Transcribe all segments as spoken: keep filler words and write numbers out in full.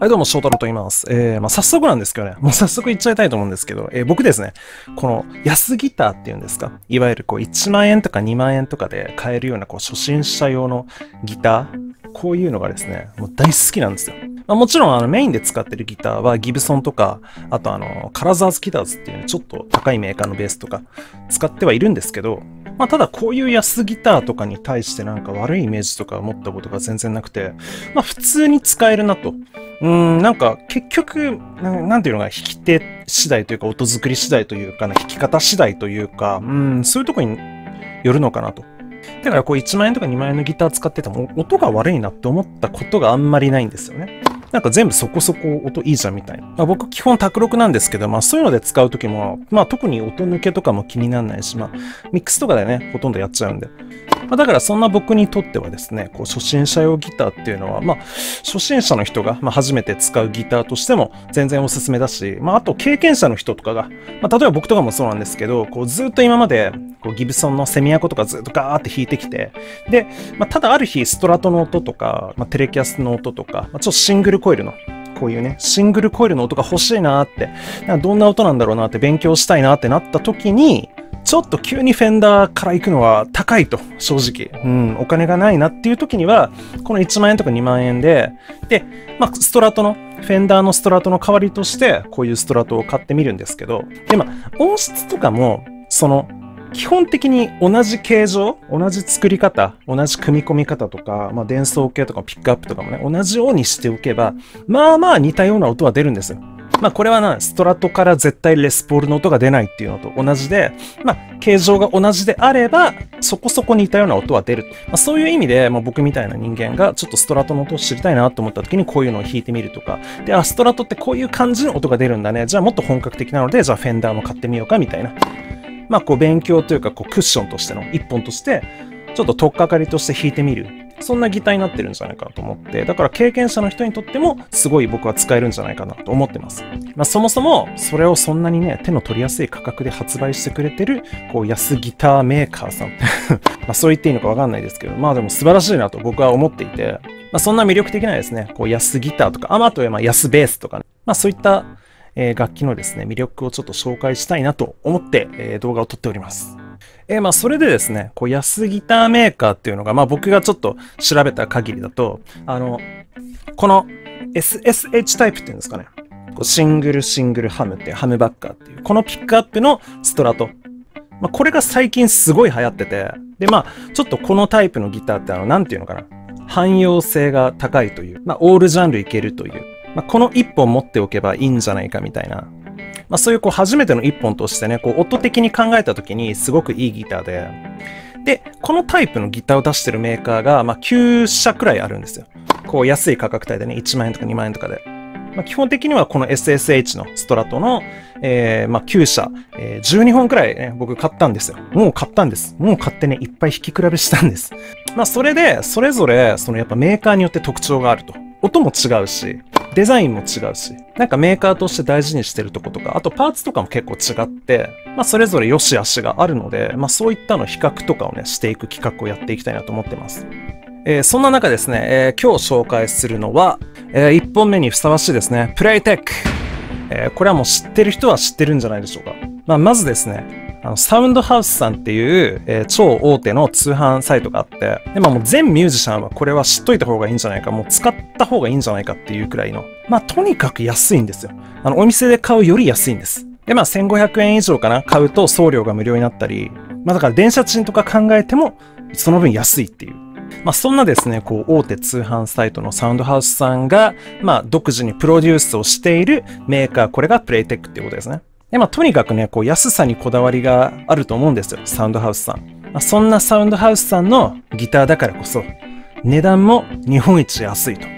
はい、どうも、翔太郎と言います。えー、まあ、早速なんですけどね、もう早速言っちゃいたいと思うんですけど、えー、僕ですね、この安ギターっていうんですか、いわゆるこういちまんえんとかにまんえんとかで買えるようなこう初心者用のギター、こういうのがですね、もう大好きなんですよ。まあ、もちろんあのメインで使ってるギターはギブソンとか、あとあの、カラザーズギターズっていうね、ちょっと高いメーカーのベースとか使ってはいるんですけど、まあ、ただこういう安ギターとかに対してなんか悪いイメージとか持ったことが全然なくて、まあ普通に使えるなと。うーん、なんか結局な、なんていうのが弾き手次第というか音作り次第というか、ね、弾き方次第というか、うん、そういうとこによるのかなと。だからこういちまんえんとかにまんえんのギター使ってても音が悪いなって思ったことがあんまりないんですよね。なんか全部そこそこ音いいじゃんみたいな。まあ、僕基本卓録なんですけど、まあそういうので使うときも、まあ特に音抜けとかも気にならないし、まあミックスとかでね、ほとんどやっちゃうんで。まあ、だからそんな僕にとってはですね、こう初心者用ギターっていうのは、まあ初心者の人が、まあ、初めて使うギターとしても全然おすすめだし、まああと経験者の人とかが、まあ例えば僕とかもそうなんですけど、こうずっと今までこうギブソンのセミアコとかずっとガーって弾いてきて、で、まあただある日ストラトの音とか、まあ、テレキャスの音とか、まあ、ちょっとシングルコイルのこういうね、シングルコイルの音が欲しいなーって、なんかどんな音なんだろうなって勉強したいなってなった時に、ちょっと急にフェンダーから行くのは高いと、正直。うん、お金がないなっていう時には、このいちまんえんとかにまんえんで、で、まあ、ストラトの、フェンダーのストラトの代わりとして、こういうストラトを買ってみるんですけど、で、まあ、音質とかも、その、基本的に同じ形状、同じ作り方、同じ組み込み方とか、まあ、伝送系とかピックアップとかもね、同じようにしておけば、まあまあ似たような音は出るんですよ。まあこれはな、ストラトから絶対レスポールの音が出ないっていうのと同じで、まあ形状が同じであれば、そこそこ似たような音は出る。まあそういう意味で、まあ僕みたいな人間がちょっとストラトの音を知りたいなと思った時にこういうのを弾いてみるとか、で、あ、ストラトってこういう感じの音が出るんだね。じゃあもっと本格的なので、じゃあフェンダーも買ってみようかみたいな。まあこう勉強というかこうクッションとしての一本として、ちょっと取っかかりとして弾いてみる。そんなギターになってるんじゃないかなと思って、だから経験者の人にとってもすごい僕は使えるんじゃないかなと思ってます。まあそもそもそれをそんなにね、手の取りやすい価格で発売してくれてる、こう安ギターメーカーさん。まあそう言っていいのかわかんないですけど、まあでも素晴らしいなと僕は思っていて、まあそんな魅力的なですね、こう安ギターとか、あ、まああとはまあ安ベースとかね、まあそういったえー、楽器のですね、魅力をちょっと紹介したいなと思って、えー、動画を撮っております。えー、まあ、それでですね、こう、安ギターメーカーっていうのが、まあ、僕がちょっと調べた限りだと、あの、この エスエスエイチ タイプっていうんですかね、こうシングルシングルハムっていう、ハムバッカーっていう、このピックアップのストラト。まあ、これが最近すごい流行ってて、で、まあ、ちょっとこのタイプのギターって、あの、なんていうのかな、汎用性が高いという、まあ、オールジャンルいけるという、まあ、この一本持っておけばいいんじゃないかみたいな。まあ、そういうこう初めての一本としてね、こう音的に考えた時にすごくいいギターで。で、このタイプのギターを出してるメーカーが、まあ、きゅうしゃくらいあるんですよ。こう安い価格帯でね、いちまんえんとかにまんえんとかで。まあ、基本的にはこの エスエスエイチ のストラトの、えー、まあきゅうしゃ、えー、じゅうにほんくらいね、僕買ったんですよ。もう買ったんです。もう買ってね、いっぱい弾き比べしたんです。まあそれで、それぞれ、そのやっぱメーカーによって特徴があると。音も違うし、デザインも違うし、なんかメーカーとして大事にしてるとことか、あとパーツとかも結構違って、まあそれぞれ良し悪しがあるので、まあそういったの比較とかをね、していく企画をやっていきたいなと思ってます。えー、そんな中ですね、えー、今日紹介するのは、えー、いっぽんめにふさわしいですね、プレイテック。えー、これはもう知ってる人は知ってるんじゃないでしょうか。まあまずですね、あのサウンドハウスさんっていう、えー、超大手の通販サイトがあって、でまあ、もう全ミュージシャンはこれは知っといた方がいいんじゃないか、もう使った方がいいんじゃないかっていうくらいの、まあとにかく安いんですよ。あのお店で買うより安いんです。でまあせんごひゃくえん以上かな、買うと送料が無料になったり、まあだから電車賃とか考えてもその分安いっていう。まあそんなですね、こう大手通販サイトのサウンドハウスさんが、まあ独自にプロデュースをしているメーカー、これがプレイテックっていうことですね。でまあ、とにかくね、こう安さにこだわりがあると思うんですよ、サウンドハウスさん。まあ、そんなサウンドハウスさんのギターだからこそ、値段も日本一安いと。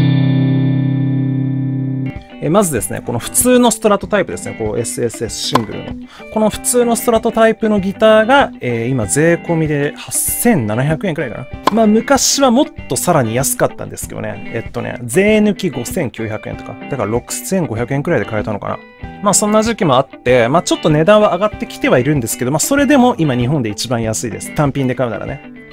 えまずですね、この普通のストラトタイプですね、こう エスエスエス シングルの。この普通のストラトタイプのギターが、えー、今税込みではっせんななひゃくえんくらいかな。まあ昔はもっとさらに安かったんですけどね。えっとね、税抜きごせんきゅうひゃくえんとか。だからろくせんごひゃくえんくらいで買えたのかな。まあそんな時期もあって、まあちょっと値段は上がってきてはいるんですけど、まあそれでも今日本で一番安いです。単品で買うならね。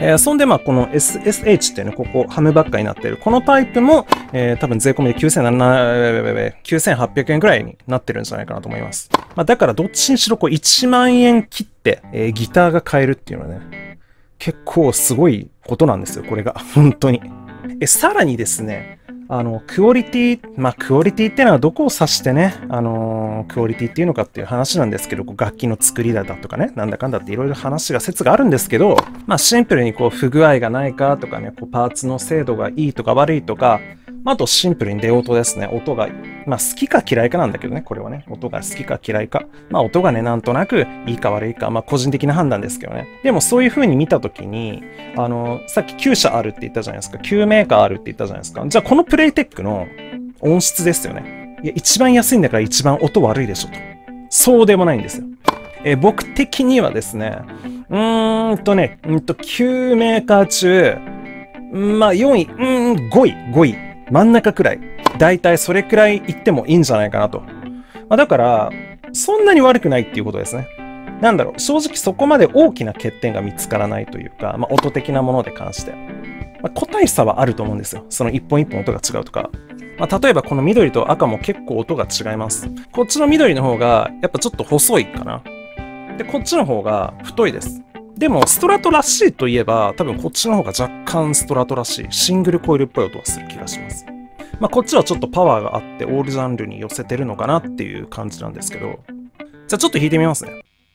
えー、そんでまあこの エスエスエイチ っていうね、ここハムバッカになっている。このタイプも、えー、多分税込みできゅうせんはっぴゃくえんくらいになってるんじゃないかなと思います。まあだからどっちにしろこういちまんえん切って、えー、ギターが買えるっていうのはね、結構すごいことなんですよ、これが。本当に。え、さらにですね、あの、クオリティ、まあ、クオリティっていうのはどこを指してね、あのー、クオリティっていうのかっていう話なんですけど、こう楽器の作りだとかね、なんだかんだっていろいろ話が、説があるんですけど、まあ、シンプルにこう、不具合がないかとかね、こう、パーツの精度がいいとか悪いとか、まあ、あとシンプルに出音ですね。音が、まあ、好きか嫌いかなんだけどね、これはね。音が好きか嫌いか。まあ、音がね、なんとなくいいか悪いか、まあ、個人的な判断ですけどね。でも、そういう風に見たときに、あの、さっききゅうしゃあるって言ったじゃないですか。きゅうメーカーあるって言ったじゃないですか。じゃあ、このプレイテックの音質ですよね。いや、一番安いんだから一番音悪いでしょと。そうでもないんですよ。えー、僕的にはですね、うーんとね、うんと、きゅうメーカー中、まあ、よんい、うーん、ごい、ごい。真ん中くらい。だいたいそれくらいいってもいいんじゃないかなと。まあ、だから、そんなに悪くないっていうことですね。なんだろう、正直そこまで大きな欠点が見つからないというか、まあ、音的なもので関して。まあ、個体差はあると思うんですよ。その一本一本音が違うとか。まあ、例えばこの緑と赤も結構音が違います。こっちの緑の方が、やっぱちょっと細いかな。で、こっちの方が太いです。でも、ストラトらしいといえば、多分こっちの方が若干ストラトらしい、シングルコイルっぽい音がする気がします。まあ、こっちはちょっとパワーがあって、オールジャンルに寄せてるのかなっていう感じなんですけど。じゃあちょっと弾いてみますね。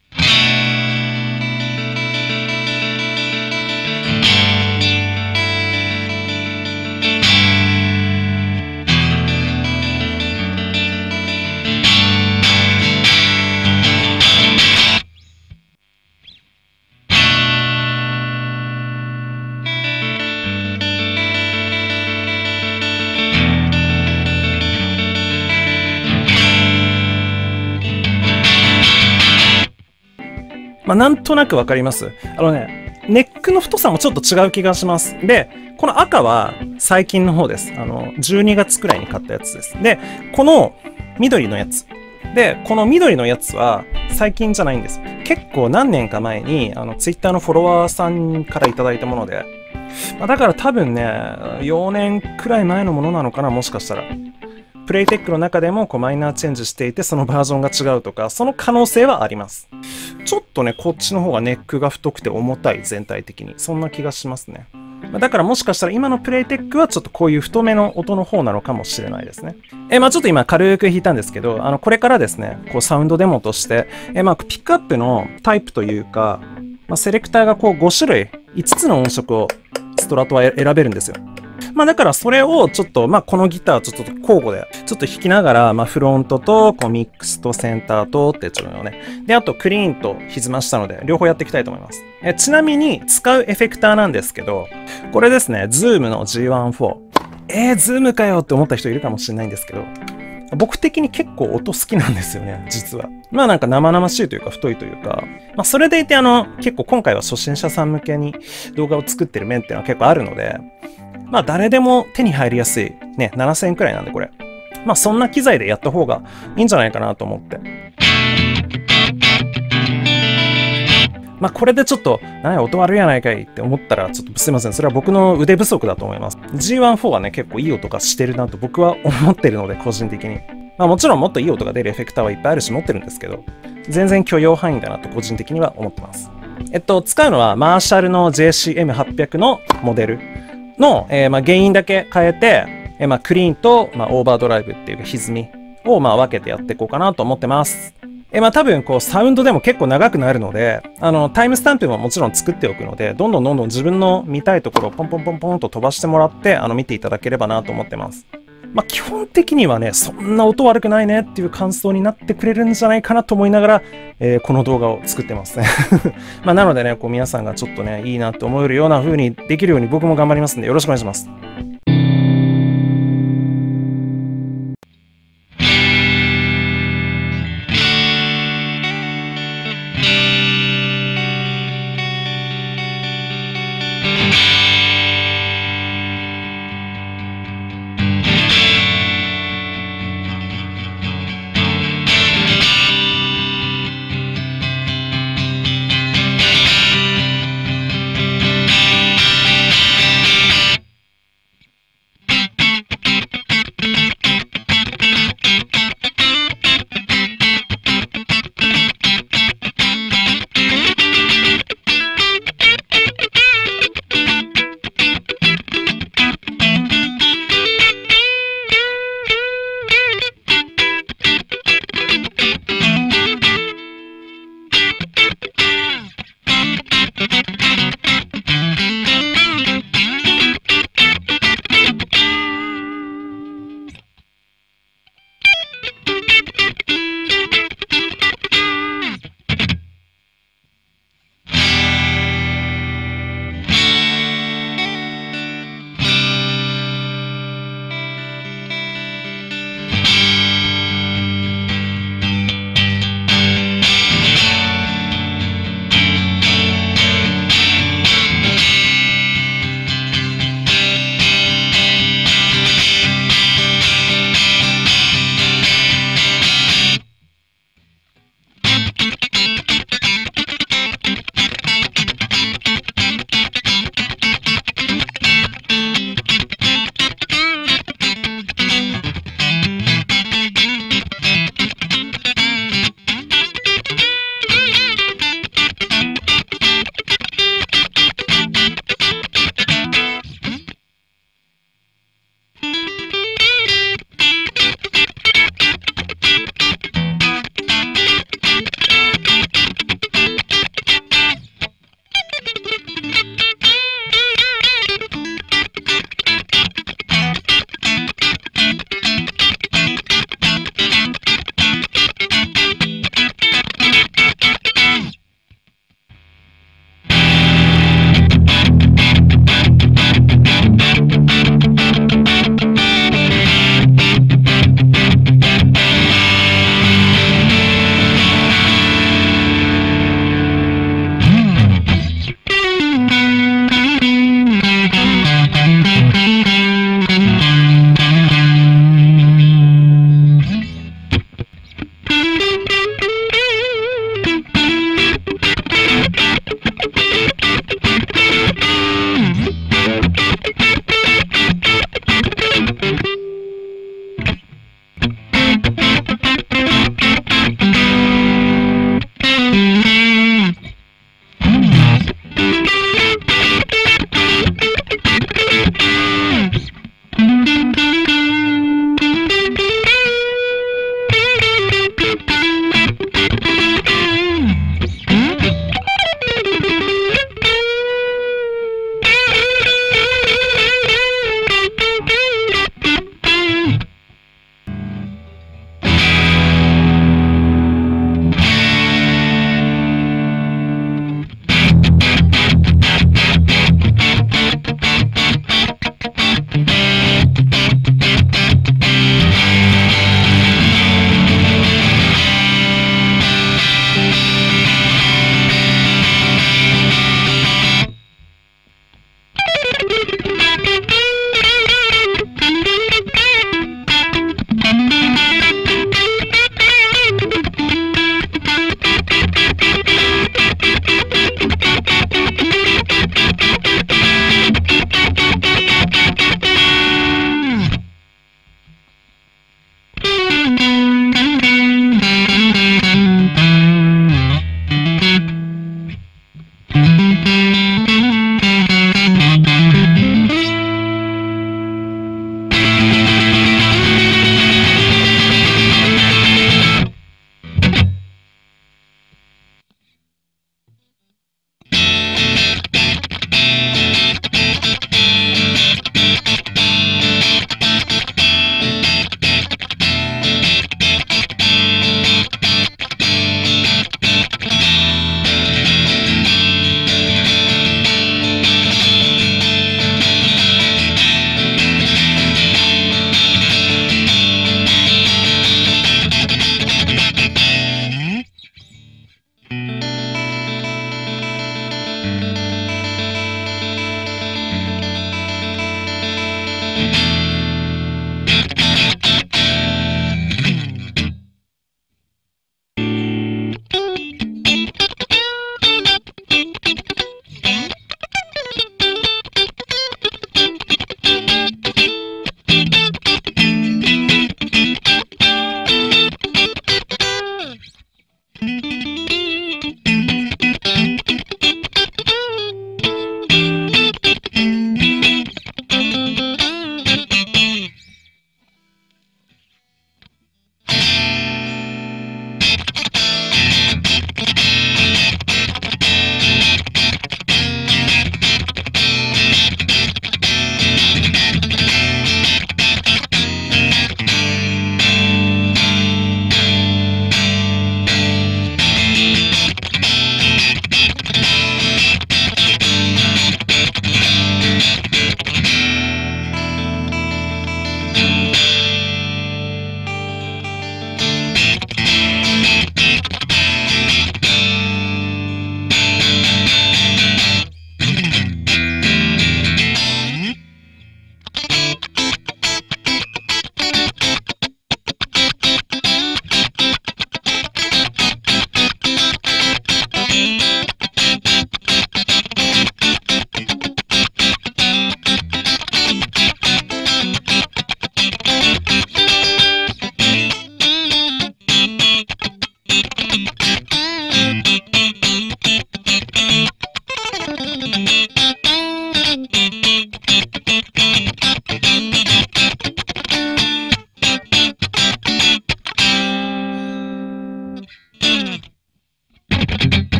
まあ、なんとなくわかります。あのね、ネックの太さもちょっと違う気がします。で、この赤は最近の方です。あの、じゅうにがつくらいに買ったやつです。で、この緑のやつ。で、この緑のやつは最近じゃないんです。結構何年か前に、あの、ツイッターのフォロワーさんからいただいたもので、まあ、だから多分ね、よねんくらい前のものなのかな、もしかしたら。プレイテックの中でもこうマイナーチェンジしていて、そのバージョンが違うとか、その可能性はあります。ちょっとね、こっちの方がネックが太くて重たい、全体的に。そんな気がしますね。だからもしかしたら今のプレイテックはちょっとこういう太めの音の方なのかもしれないですね。え、まあちょっと今軽く弾いたんですけど、あの、これからですね、こうサウンドデモとして、え、まあピックアップのタイプというか、まあセレクターがこうごしゅるい、いつつの音色をストラトは選べるんですよ。まあだからそれをちょっと、まあこのギターちょっと交互でちょっと弾きながら、まあフロントとこうミックスとセンターとってちょっとね。で、あとクリーンと歪ましたので、両方やっていきたいと思います。えちなみに使うエフェクターなんですけど、これですね、ズームの ジーワンフォー。えー、ズームかよって思った人いるかもしれないんですけど、僕的に結構音好きなんですよね、実は。まあなんか生々しいというか太いというか、まあそれでいてあの、結構今回は初心者さん向けに動画を作ってる面っていうのは結構あるので、まあ誰でも手に入りやすい、ね、ななせんえんくらいなんでこれ。まあそんな機材でやった方がいいんじゃないかなと思って。まあこれでちょっと、何や音悪いやないかいって思ったら、ちょっとすいません。それは僕の腕不足だと思います。ジーワンフォー はね、結構いい音がしてるなと僕は思ってるので、個人的に。まあもちろんもっといい音が出るエフェクターはいっぱいあるし持ってるんですけど、全然許容範囲だなと個人的には思ってます。えっと、使うのはマーシャルの ジェーシーエムはっぴゃく のモデルの、えー、まあ原因だけ変えて、えー、まあクリーンと、まあ、オーバードライブっていうか歪みをまあ分けてやっていこうかなと思ってます。えー、まあ多分こうサウンドでも結構長くなるので、あのタイムスタンプももちろん作っておくので、どんどんどんどん自分の見たいところをポンポンポンポンと飛ばしてもらって、あの見ていただければなと思ってます。まあ基本的にはね、そんな音悪くないねっていう感想になってくれるんじゃないかなと思いながら、えー、この動画を作ってますね。まあなのでね、こう皆さんがちょっとね、いいなって思えるような風にできるように僕も頑張りますんで、よろしくお願いします。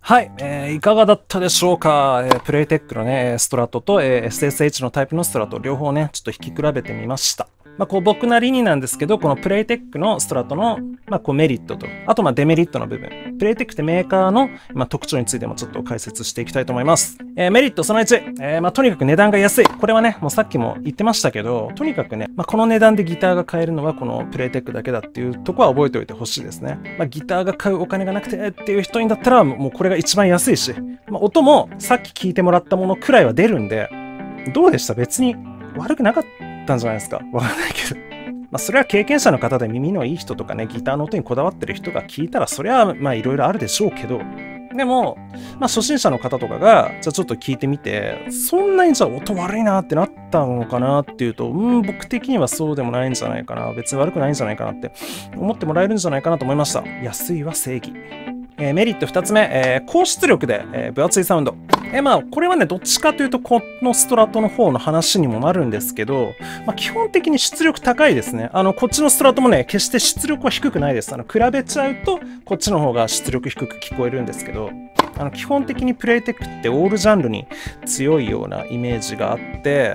はい、えー、いかがだったでしょうか、えー、プレイテックのね、ストラトと、えー、エスエスエイチ のタイプのストラト、両方ね、ちょっと引き比べてみました。まあ、こう僕なりになんですけど、このプレイテックのストラトの、まあ、こうメリットと、あとまあデメリットの部分。プレイテックってメーカーの、まあ、特徴についてもちょっと解説していきたいと思います。えー、メリットそのいち、えー、まあとにかく値段が安い。これはね、もうさっきも言ってましたけど、とにかくね、まあ、この値段でギターが買えるのはこのプレイテックだけだっていうところは覚えておいてほしいですね。まあ、ギターが買うお金がなくてっていう人にだったら、もうこれが一番安いし、まあ、音もさっき聞いてもらったものくらいは出るんで、どうでした？別に悪くなかったんじゃないですか？わかんないけど。まあそれは経験者の方で耳のいい人とかね、ギターの音にこだわってる人が聞いたら、それはまあいろいろあるでしょうけど、でも、まあ初心者の方とかが、じゃあちょっと聞いてみて、そんなにじゃあ音悪いなってなったのかなっていうと、うん、僕的にはそうでもないんじゃないかな。別に悪くないんじゃないかなって思ってもらえるんじゃないかなと思いました。安いは正義。えー、メリットふたつめ、えー、高出力で、えー、分厚いサウンド。えー、まあ、これはね、どっちかというと、このストラトの方の話にもなるんですけど、まあ、基本的に出力高いですね。あの、こっちのストラトもね、決して出力は低くないです。あの、比べちゃうと、こっちの方が出力低く聞こえるんですけど、あの、基本的にプレイテックってオールジャンルに強いようなイメージがあって、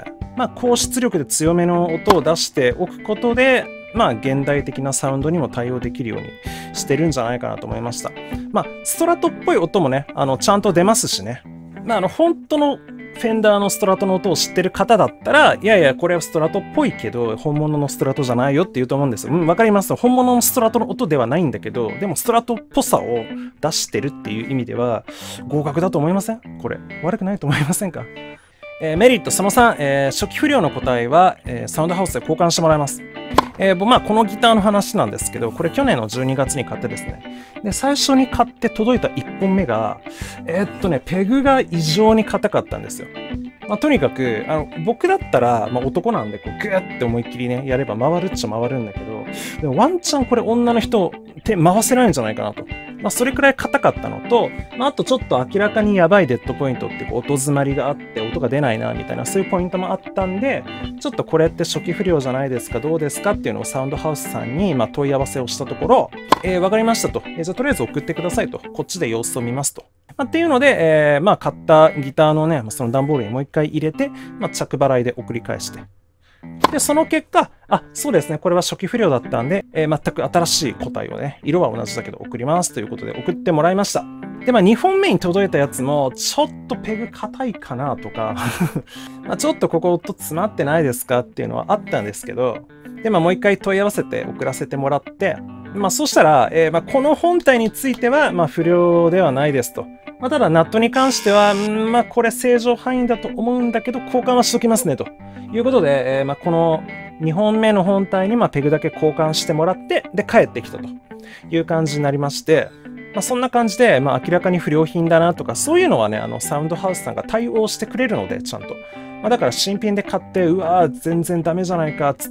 まあ、高出力で強めの音を出しておくことで、まあ、現代的なサウンドにも対応できるようにしてるんじゃないかなと思いました。まあ、ストラトっぽい音もね、あの、ちゃんと出ますしね。まあ、あの、本当のフェンダーのストラトの音を知ってる方だったら、いやいや、これはストラトっぽいけど、本物のストラトじゃないよって言うと思うんですよ。うん、わかります。本物のストラトの音ではないんだけど、でもストラトっぽさを出してるっていう意味では、合格だと思いません？これ。悪くないと思いませんか？えー、メリットそのさん、えー、初期不良の個体は、えー、サウンドハウスで交換してもらいます。えー、まあ、このギターの話なんですけど、これ去年のじゅうにがつに買ってですね。で、最初に買って届いたいっぽんめが、えー、っとね、ペグが異常に硬かったんですよ。まあ、とにかく、あの、僕だったら、まあ、男なんで、こう、グーって思いっきりね、やれば回るっちゃ回るんだけど、でもワンチャンこれ女の人、手回せないんじゃないかなと。まあ、それくらい硬かったのと、まあ、あとちょっと明らかにやばいデッドポイントっていう音詰まりがあって、音が出ないな、みたいな、そういうポイントもあったんで、ちょっとこれって初期不良じゃないですか、どうですかっていうのをサウンドハウスさんに、まあ、問い合わせをしたところ、えー、わかりましたと。えー、じゃあとりあえず送ってくださいと。こっちで様子を見ますと。まあ、っていうので、えー、まあ、買ったギターのね、その段ボールにもう一回入れて、まあ、着払いで送り返して。で、その結果、あ、そうですね、これは初期不良だったんで、えー、全く新しい個体をね、色は同じだけど送りますということで送ってもらいました。で、まあ、にほんめに届いたやつも、ちょっとペグ硬いかなとか、まあちょっとここ音詰まってないですかっていうのはあったんですけど、で、まあ、もう一回問い合わせて送らせてもらって、まあ、そしたら、えー、まあ、この本体については、まあ、不良ではないですと。まあ、ただ、ナットに関しては、んまあ、これ正常範囲だと思うんだけど、交換はしときますね、ということで、えー、まあ、このにほんめの本体に、まあ、ペグだけ交換してもらって、で、帰ってきたという感じになりまして、まあ、そんな感じで、まあ、明らかに不良品だなとか、そういうのはね、あの、サウンドハウスさんが対応してくれるので、ちゃんと。まあ、だから新品で買って、うわー、全然ダメじゃないか、つって、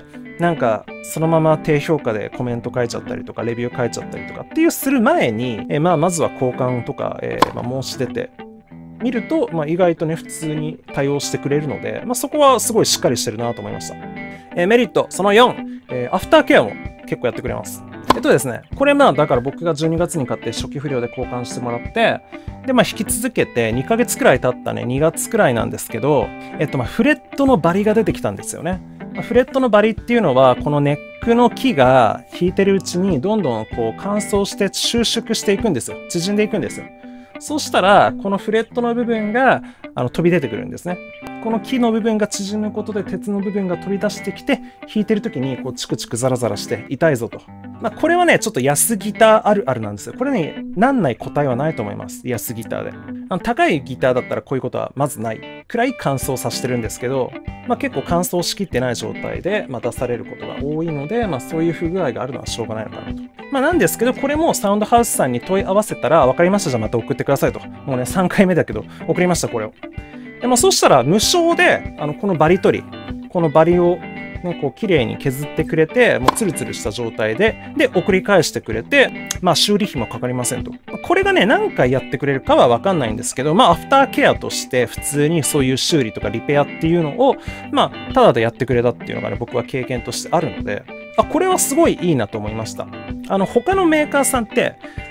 なんか、そのまま低評価でコメント書いちゃったりとか、レビュー書いちゃったりとかっていうする前に、えー、まあ、まずは交換とか、えー、まあ、申し出てみると、まあ、意外とね、普通に対応してくれるので、まあ、そこはすごいしっかりしてるなと思いました。えー、メリット、そのよん、えー、アフターケアも結構やってくれます。えっとですね、これまあ、だから僕がじゅうにがつに買って初期不良で交換してもらって、で、まあ、引き続けてにかげつくらい経ったね、にがつくらいなんですけど、えっと、まあ、フレットのバリが出てきたんですよね。フレットのバリっていうのは、このネックの木が引いてるうちに、どんどんこう乾燥して収縮していくんですよ。縮んでいくんですよ。そうしたら、このフレットの部分があの飛び出てくるんですね。この木の部分が縮むことで鉄の部分が飛び出してきて、弾いてる時にこうチクチクザラザラして痛いぞと。まあ、これはね、ちょっと安ギターあるあるなんですよ。これね、なんない答えはないと思います。安ギターで。あの高いギターだったらこういうことはまずないくらい乾燥させてるんですけど、まあ、結構乾燥しきってない状態で、まあ、出されることが多いので、まあ、そういう不具合があるのはしょうがないのかなと。まあ、なんですけど、これもサウンドハウスさんに問い合わせたら、わかりました、じゃあまた送ってくださいと。もうね、さんかいめだけど、送りました、これを。でも、そしたら、無償で、あの、このバリ取り、このバリを、ね、こう、綺麗に削ってくれて、もうツルツルした状態で、で、送り返してくれて、まあ、修理費もかかりませんと。これがね、何回やってくれるかはわかんないんですけど、まあ、アフターケアとして、普通にそういう修理とかリペアっていうのを、まあ、ただでやってくれたっていうのがね、僕は経験としてあるので、あ、これはすごいいいなと思いました。あの、他のメーカーさんって、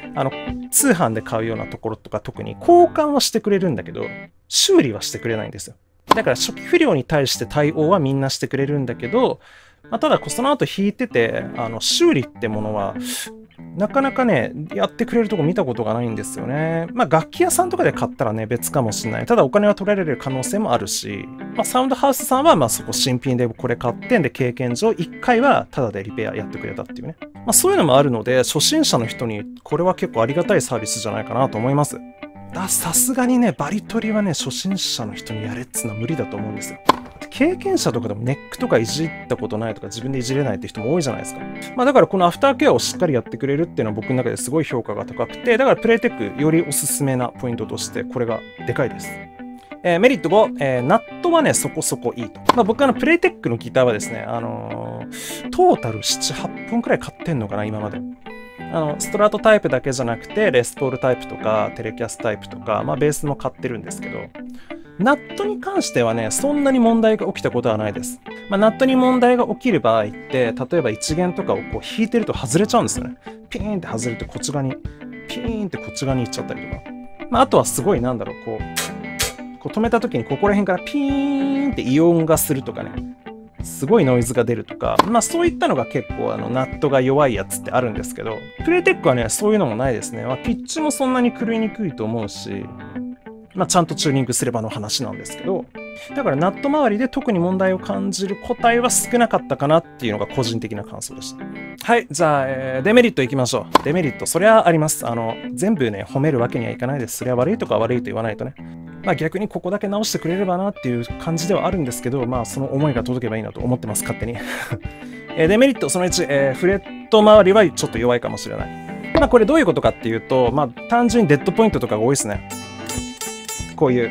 あの、通販で買うようなところとか特に交換はしてくれるんだけど、修理はしてくれないんですよ。だから初期不良に対して対応はみんなしてくれるんだけど、まあ、ただその後弾いてて、あの、修理ってものは、なかなかね、やってくれるとこ見たことがないんですよね。まあ楽器屋さんとかで買ったらね、別かもしれない。ただお金は取られる可能性もあるし、まあサウンドハウスさんはまあそこ新品でこれ買ってんで経験上いっかいはタダでリペアやってくれたっていうね。まあそういうのもあるので、初心者の人にこれは結構ありがたいサービスじゃないかなと思います。ださすがにね、バリ取りはね、初心者の人にやれっつうのは無理だと思うんですよ。経験者とかでもネックとかいじったことないとか自分でいじれないって人も多いじゃないですか。まあだからこのアフターケアをしっかりやってくれるっていうのは僕の中ですごい評価が高くて、だからプレイテックよりおすすめなポイントとしてこれがでかいです。えー、メリットご、えー、ナットはね、そこそこいいと。まあ僕あのプレイテックのギターはですね、あのー、トータルなな、はっぽんくらい買ってんのかな、今まで。あの、ストラトタイプだけじゃなくて、レスポールタイプとか、テレキャスタイプとか、まあベースも買ってるんですけど、ナットに関してはね、そんなに問題が起きたことはないです。まあ、ナットに問題が起きる場合って、例えば一弦とかをこう弾いてると外れちゃうんですよね。ピーンって外れてこっち側に、ピーンってこっち側に行っちゃったりとか。まあ、あとはすごいなんだろう、こう、こう止めた時にここら辺からピーンってイオンがするとかね。すごいノイズが出るとか、まあそういったのが結構あのナットが弱いやつってあるんですけど、プレイテックはね、そういうのもないですね。まあ、ピッチもそんなに狂いにくいと思うし、まあ、ちゃんとチューニングすればの話なんですけど、だからナット周りで特に問題を感じる個体は少なかったかなっていうのが個人的な感想でした。はい、じゃあ、えー、デメリットいきましょう。デメリット、そりゃあります。あの、全部ね、褒めるわけにはいかないです。それは悪いとか悪いと言わないとね。まあ逆にここだけ直してくれればなっていう感じではあるんですけど、まあその思いが届けばいいなと思ってます、勝手に。えー、デメリット、そのいち、えー、フレット周りはちょっと弱いかもしれない。まあこれどういうことかっていうと、まあ単純にデッドポイントとかが多いですね。こういう。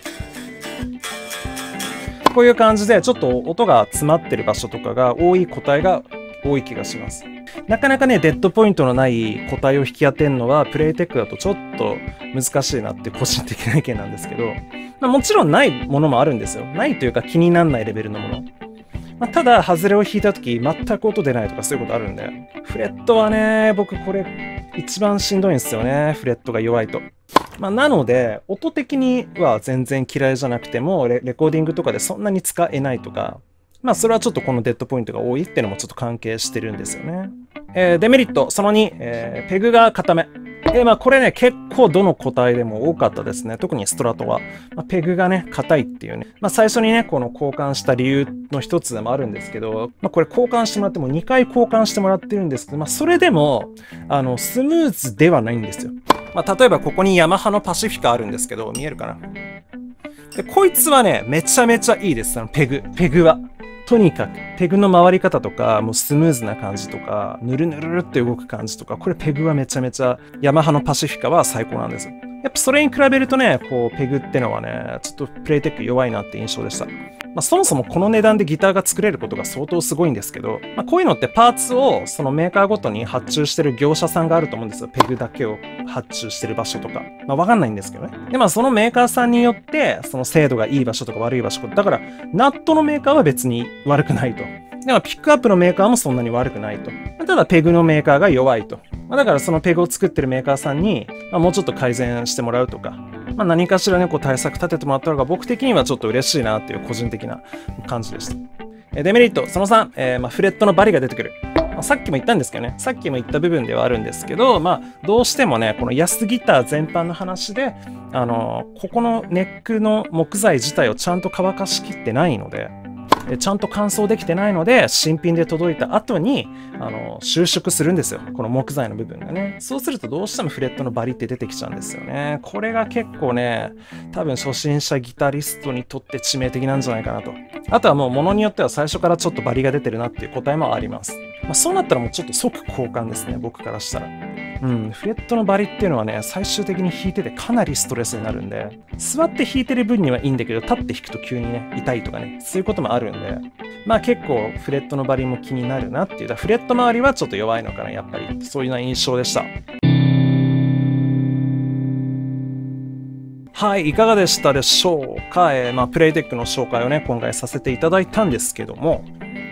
こういう感じで、ちょっと音が詰まってる場所とかが多い個体が多い気がします。なかなかね、デッドポイントのない個体を引き当てるのは、プレイテックだとちょっと難しいなって個人的な意見なんですけど、まあ、もちろんないものもあるんですよ。ないというか気にならないレベルのもの。まあ、ただ、ハズレを弾いたとき、全く音出ないとかそういうことあるんで、フレットはね、僕これ一番しんどいんですよね。フレットが弱いと。まあ、なので、音的には全然嫌いじゃなくてもレ、レコーディングとかでそんなに使えないとか、まあ、それはちょっとこのデッドポイントが多いっていうのもちょっと関係してるんですよね。えー、デメリット、そのに、えー、ペグが固め。えー、まあ、これね、結構どの個体でも多かったですね。特にストラトは。まあ、ペグがね、硬いっていうね。まあ、最初にね、この交換した理由の一つでもあるんですけど、まあ、これ交換してもらってもにかい交換してもらってるんですけど、まあ、それでも、あの、スムーズではないんですよ。まあ、例えばここにヤマハのパシフィカあるんですけど、見えるかな？で、こいつはね、めちゃめちゃいいです。あの、ペグ。ペグは。とにかく、ペグの回り方とか、もうスムーズな感じとか、ぬるぬるって動く感じとか、これペグはめちゃめちゃ、ヤマハのパシフィカは最高なんですよ。やっぱそれに比べるとね、こう、ペグってのはね、ちょっとプレイテック弱いなって印象でした。まあ、そもそもこの値段でギターが作れることが相当すごいんですけど、まあ、こういうのってパーツをそのメーカーごとに発注してる業者さんがあると思うんですよ。ペグだけを発注してる場所とか。まあ、わかんないんですけどね。で、まあ、そのメーカーさんによって、その精度がいい場所とか悪い場所とか、だから、ナットのメーカーは別に悪くないと。でも、ピックアップのメーカーもそんなに悪くないと。ただ、ペグのメーカーが弱いと。まあ、だから、そのペグを作ってるメーカーさんに、まあ、もうちょっと改善してもらうとか、まあ、何かしらね、こう対策立ててもらったのが僕的にはちょっと嬉しいなっていう個人的な感じでした。えデメリット、そのさん、えー、まあフレットのバリが出てくる。まあ、さっきも言ったんですけどね、さっきも言った部分ではあるんですけど、まあ、どうしてもね、この安ギター全般の話で、あのー、ここのネックの木材自体をちゃんと乾かしきってないので、ちゃんと乾燥できてないので、新品で届いた後に、あの、収縮するんですよ。この木材の部分がね。そうするとどうしてもフレットのバリって出てきちゃうんですよね。これが結構ね、多分初心者ギタリストにとって致命的なんじゃないかなと。あとはもう物によっては最初からちょっとバリが出てるなっていう答えもあります。まあ、そうなったらもうちょっと即交換ですね、僕からしたら。うん、フレットのバリっていうのはね、最終的に弾いててかなりストレスになるんで、座って弾いてる分にはいいんだけど、立って弾くと急にね、痛いとかね、そういうこともあるんで、まあ結構フレットのバリも気になるなっていう、だフレット周りはちょっと弱いのかな、やっぱり。そういうような印象でした。はい、いかがでしたでしょうか。えー、まあ、プレイテックの紹介をね、今回させていただいたんですけども、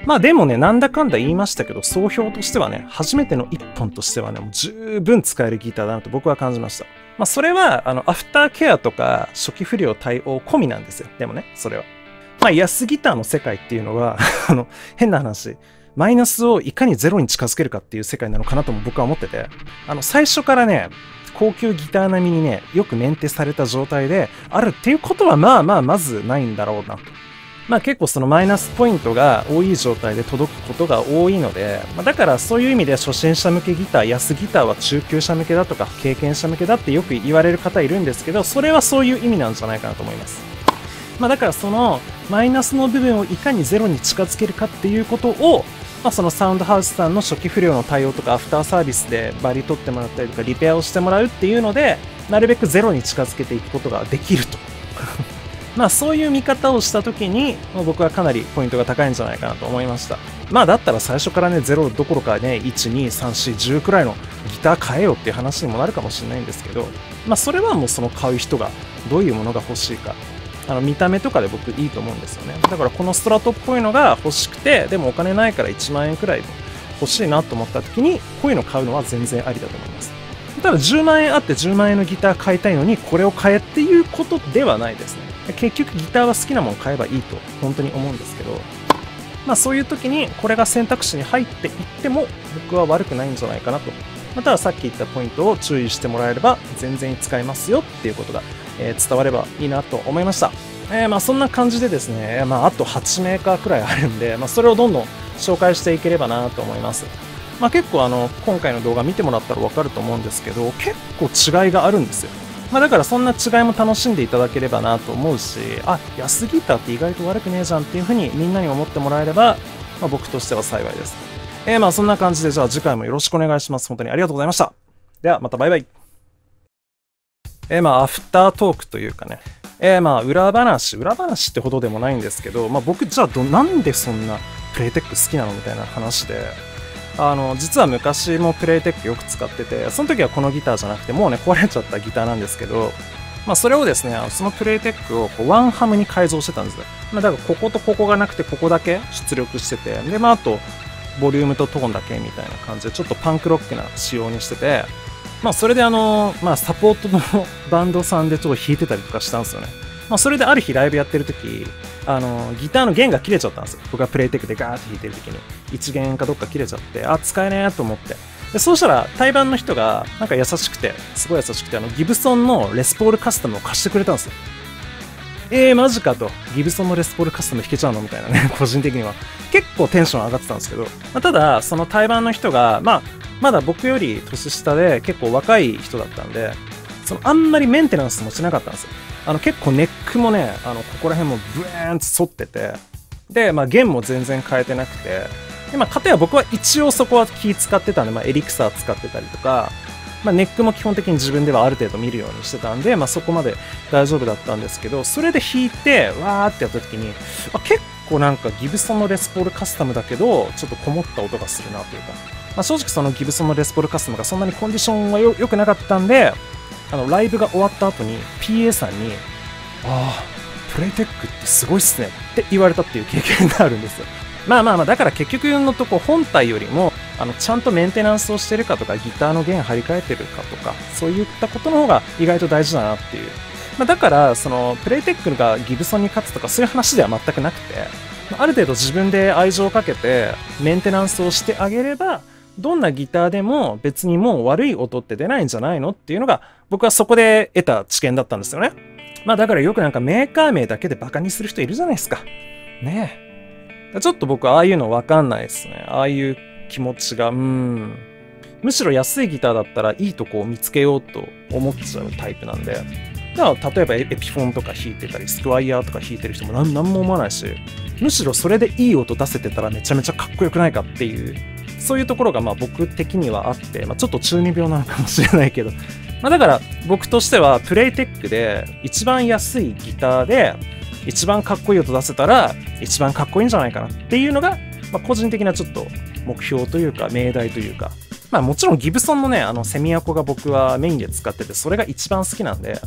まあでもね、なんだかんだ言いましたけど、総評としてはね、初めての一本としてはね、もう十分使えるギターだなと僕は感じました。まあそれは、あの、アフターケアとか初期不良対応込みなんですよ。でもね、それは。まあ安ギターの世界っていうのは、あの、変な話、マイナスをいかにゼロに近づけるかっていう世界なのかなとも僕は思ってて、あの、最初からね、高級ギター並みにね、よくメンテされた状態であるっていうことはまあまあまずないんだろうなと。まあ結構そのマイナスポイントが多い状態で届くことが多いので、まあ、だからそういう意味で初心者向けギター、安ギターは中級者向けだとか経験者向けだってよく言われる方いるんですけど、それはそういう意味なんじゃないかなと思います。まあだからそのマイナスの部分をいかにゼロに近づけるかっていうことを、まあ、そのサウンドハウスさんの初期不良の対応とかアフターサービスでバリ取ってもらったりとかリペアをしてもらうっていうので、なるべくゼロに近づけていくことができると。まあそういう見方をしたときに、僕はかなりポイントが高いんじゃないかなと思いました。まあだったら最初からね、ゼロどころかね、いち、に、さん、よん、じゅうくらいのギター買えよっていう話にもなるかもしれないんですけど、まあそれはもうその買う人がどういうものが欲しいか。あの見た目とかで僕いいと思うんですよね。だからこのストラトっぽいのが欲しくて、でもお金ないからいちまんえんくらい欲しいなと思った時に、こういうの買うのは全然ありだと思います。ただじゅうまんえんあってじゅうまんえんのギター買いたいのにこれを買えっていうことではないですね。結局ギターは好きなもの買えばいいと本当に思うんですけど、まあそういう時にこれが選択肢に入っていっても僕は悪くないんじゃないかなと。またはさっき言ったポイントを注意してもらえれば全然使えますよっていうことが、えー、伝わればいいなと思いました。えー、まあそんな感じでですね、まああとはちメーカーくらいあるんで、まあそれをどんどん紹介していければなと思います。まあ結構あの今回の動画見てもらったらわかると思うんですけど、結構違いがあるんですよ。まあだからそんな違いも楽しんでいただければなと思うし、あ、安ギターって意外と悪くねえじゃんっていう風にみんなに思ってもらえれば、まあ、僕としては幸いです。えー、まあそんな感じでじゃあ次回もよろしくお願いします。本当にありがとうございました。ではまたバイバイ。えー、まあアフタートークというかね、えー、まあ裏話、裏話ってほどでもないんですけど、まあ僕じゃあどなんでそんなプレイテック好きなのみたいな話で、あの実は昔もプレイテックよく使ってて、その時はこのギターじゃなくてもうね壊れちゃったギターなんですけど、まあそれをですね、そのプレイテックをこうワンハムに改造してたんですよ。まあだからこことここがなくてここだけ出力してて、でまああとボリュームとトーンだけみたいな感じでちょっとパンクロックな仕様にしてて、まあそれであのまあサポートのバンドさんでちょっと弾いてたりとかしたんですよね。まあそれである日ライブやってる時、あのギターの弦が切れちゃったんですよ。僕がプレイテックでガーって弾いてる時にいち弦かどっか切れちゃって、あ使えねえと思って、でそうしたら対バンの人がなんか優しくてすごい優しくて、あのギブソンのレスポールカスタムを貸してくれたんですよ。えーマジかと、ギブソンのレスポールカスタム弾けちゃうのみたいなね、個人的には結構テンション上がってたんですけど、まあ、ただその対バンの人がまあまだ僕より年下で結構若い人だったんで、そのあんまりメンテナンスもしなかったんですよ。あの結構ネックもね、あのここら辺もブーンと反ってて、で、まあ、弦も全然変えてなくて、で、まあ、かたや僕は一応そこは気使ってたんで、まあ、エリクサー使ってたりとか、まあ、ネックも基本的に自分ではある程度見るようにしてたんで、まあ、そこまで大丈夫だったんですけど、それで弾いてわーってやった時に、あ、結構なんかギブソンのレスポールカスタムだけどちょっとこもった音がするなというか、まあ、正直そのギブソンのレスポールカスタムがそんなにコンディションはよ良くなかったんで、あのライブが終わった後に ピーエー さんに「ああプレイテックってすごいっすね」って言われたっていう経験があるんですよ。まあまあまあ、だから結局のとこ本体よりもあのちゃんとメンテナンスをしてるかとか、ギターの弦張り替えてるかとか、そういったことの方が意外と大事だなっていう。まあ、だからそのプレイテックがギブソンに勝つとかそういう話では全くなくて、ある程度自分で愛情をかけてメンテナンスをしてあげれば、どんなギターでも別にもう悪い音って出ないんじゃないのっていうのが僕はそこで得た知見だったんですよね。まあだからよくなんかメーカー名だけでバカにする人いるじゃないですか。ねえ。ちょっと僕はああいうの分かんないですね。ああいう気持ちが、うーん。むしろ安いギターだったらいいとこを見つけようと思っちゃうタイプなんで。だから例えばエピフォンとか弾いてたり、スクワイヤーとか弾いてる人も何も思わないし、むしろそれでいい音出せてたらめちゃめちゃかっこよくないかっていう、そういうところがまあ僕的にはあって、まあ、ちょっと中二病なのかもしれないけど、まあ、だから僕としてはプレイテックで一番安いギターで一番かっこいい音出せたら一番かっこいいんじゃないかなっていうのが、まあ、個人的なちょっと目標というか命題というか、まあもちろんギブソンのね、あのセミアコが僕はメインで使ってて、それが一番好きなんで、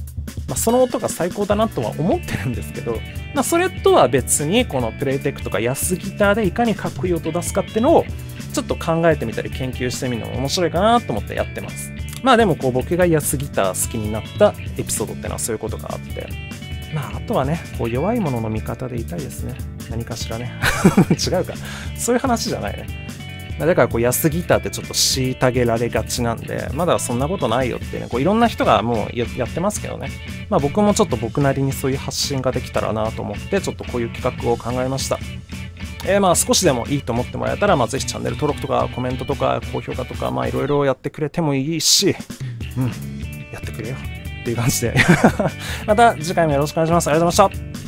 まあ、その音が最高だなとは思ってるんですけど、まあ、それとは別にこのプレイテックとか安ギターでいかにかっこいい音を出すかっていうのをちょっと考えてみたり研究してみるのも面白いかなと思ってやってます。まあでもこう僕が安ギター好きになったエピソードっていうのはそういうことがあって、まああとはね、こう弱い者の味方でいたいですね。何かしらね。違うか。そういう話じゃないね。だからこう安ギターってちょっと虐げられがちなんで、まだそんなことないよってね、こういろんな人がもうやってますけどね。まあ僕もちょっと僕なりにそういう発信ができたらなと思って、ちょっとこういう企画を考えました。えー、まあ少しでもいいと思ってもらえたら、まあぜひチャンネル登録とかコメントとか高評価とか、まあいろいろやってくれてもいいし、うん、やってくれよっていう感じで。また次回もよろしくお願いします。ありがとうございました。